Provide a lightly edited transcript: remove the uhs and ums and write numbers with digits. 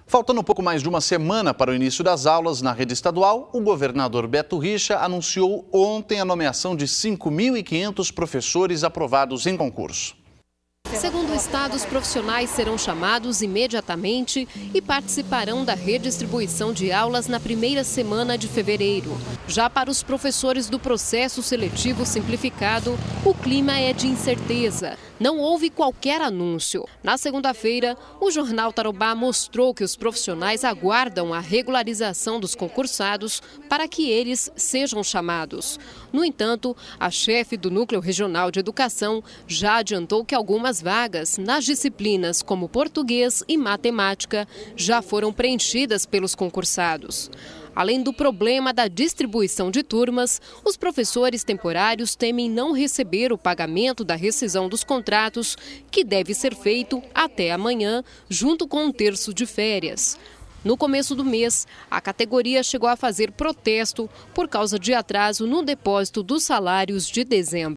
Faltando um pouco mais de uma semana para o início das aulas na rede estadual, o governador Beto Richa anunciou ontem a nomeação de 5.500 professores aprovados em concurso. Segundo o Estado, os profissionais serão chamados imediatamente e participarão da redistribuição de aulas na primeira semana de fevereiro. Já para os professores do processo seletivo simplificado, o clima é de incerteza. Não houve qualquer anúncio. Na segunda-feira, o jornal Tarobá mostrou que os profissionais aguardam a regularização dos concursados para que eles sejam chamados. No entanto, a chefe do Núcleo Regional de Educação já adiantou que algumas vagas nas disciplinas como português e matemática já foram preenchidas pelos concursados. Além do problema da distribuição de turmas, os professores temporários temem não receber o pagamento da rescisão dos contratos, que deve ser feito até amanhã, junto com um terço de férias. No começo do mês, a categoria chegou a fazer protesto por causa de atraso no depósito dos salários de dezembro.